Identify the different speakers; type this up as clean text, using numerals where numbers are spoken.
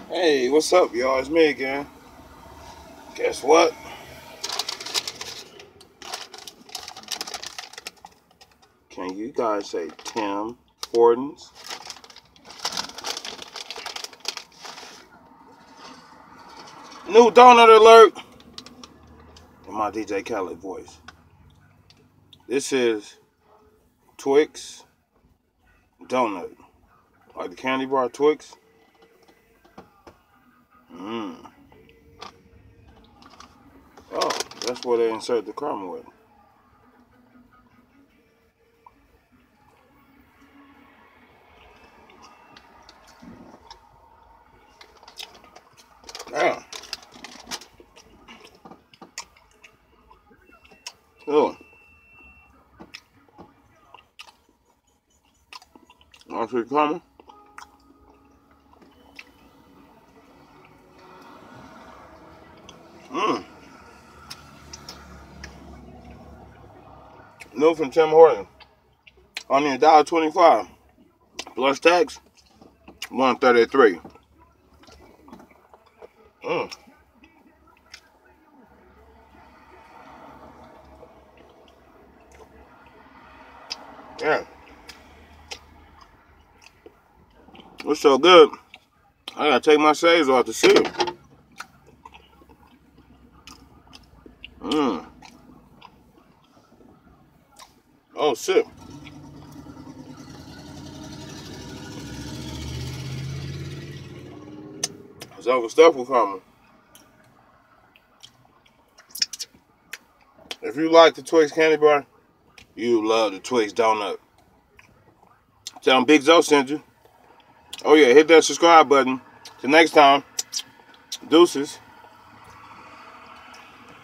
Speaker 1: Hey, what's up, y'all? It's me again. Guess what? Can you guys say Tim Hortons? New donut alert! In my DJ Khaled voice. This is Twix Donut. Like the candy bar Twix. Oh, that's where they insert the caramel with. Damn. Oh. Want to see caramel? New from Tim Hortons. Only $1.25. Plus tax, $1.33. Yeah. It's so good. I gotta take my shades off to see it. Oh shit. It's overstuffed with caramel. If you like the Twix candy bar, you love the Twix donut. Tell them Big Zo sent you. Oh yeah, hit that subscribe button. Till next time, deuces.